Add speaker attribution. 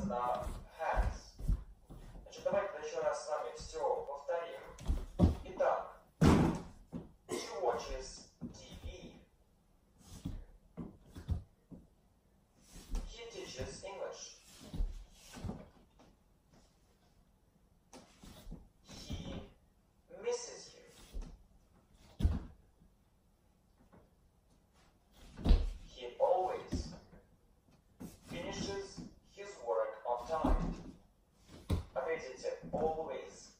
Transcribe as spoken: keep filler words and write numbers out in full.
Speaker 1: на has. Значит, давайте еще раз с вами все повторим. Итак, she watches ти ви. He teaches English. He misses you. He always finishes his work on time. Ответите always.